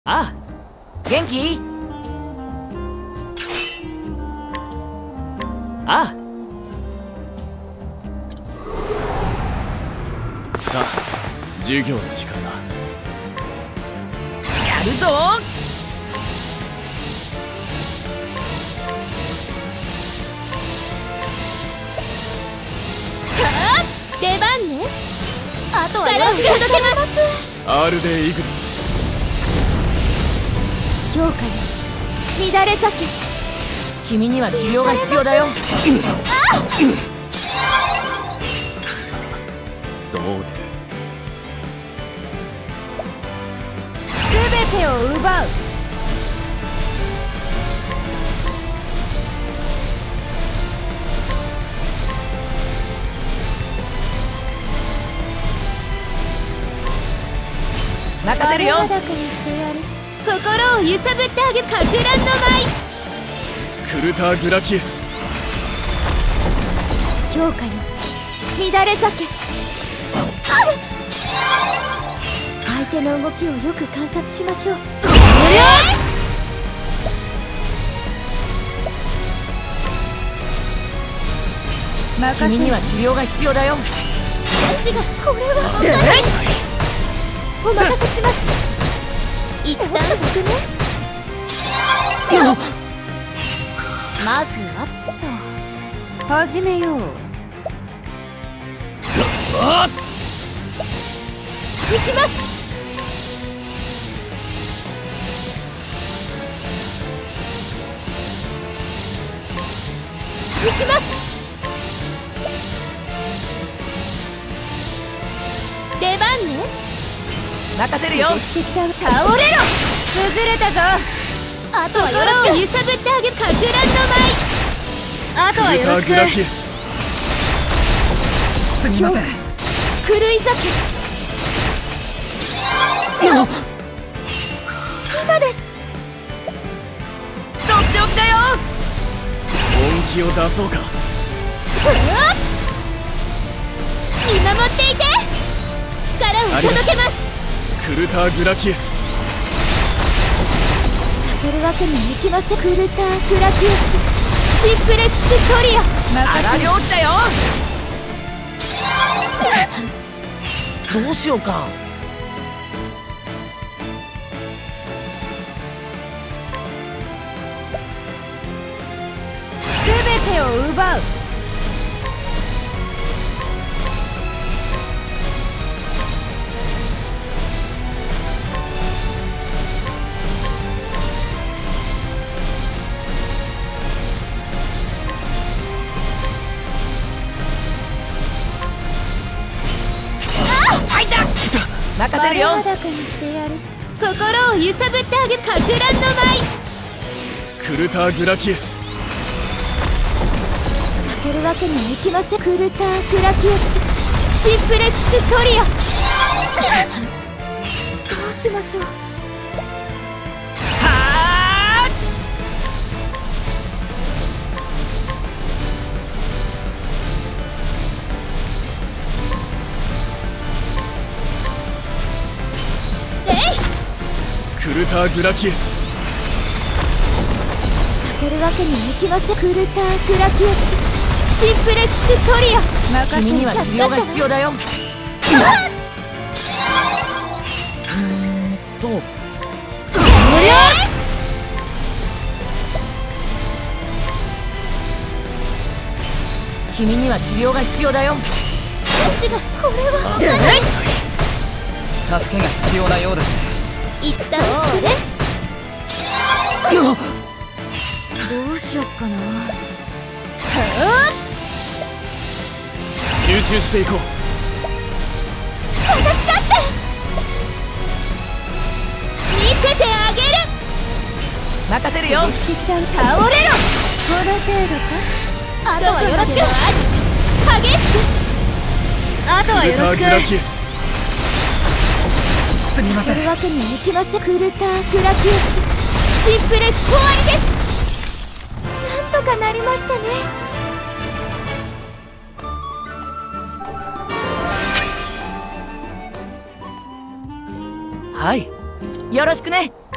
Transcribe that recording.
ああ、元気？ああ。 さあ、授業の時間だ。 やるぞ。 出番ね。あとはよろしく届けます。 アールデイ・イグルス。 評価よ、乱れ酒。 君には治療が必要だよ。 さあ、どうで。 全てを奪う。 任せるよ。 高くにしてやる。心を揺さぶってあげる。かく乱の舞。 クルター・グラキエス。 評価よ、乱れ酒。相手の動きをよく観察しましょう。 君には治療が必要だよ。 私がこれはお任せします。一旦どくね。まずはっと始めよう。行きます。行きます。出番ね。 任せるよ。 倒れろ。崩れたぞ。あとはよろしく。揺さぶってあげる。かく乱の舞。あとはよろしく。 クルター・グラキエス。 すみません。 狂い酒。今です。 とっておきだよ。 本気を出そうか。 見守っていて。力を届けます。 クルター・グラキエス。 負けるわけにはいきません。クルター・グラキエスシンプレックストリア。 荒領地だよ。どうしようか。 全てを奪う。 任せるよ。 丸裸にしてやる。心を揺さぶってあげる。かく乱の舞。 クルター・グラキエス。 負けるわけにはいきません。クルター・グラキエスシンプレックストリア。どうしましょう。 はクルター・グラキエス。 負けるわけにはいきません。クルター・グラキエスシンプレックストリア。 君には治療が必要だよ。君には治療が必要だよ。 私がこれは助けが必要なようですね。 一旦これ。どうしよっかな。 集中していこう。 私だって見せてあげる。 任せるよ。 倒れろ。この程度か。あとはよろしく。激しく。あとはよろしく。 クルター・グラキエス。 すみません。 負けるわけにはいきません。クルター・グラキエスシンプレックス終わりです。なんとかなりましたね。 はい、よろしくね。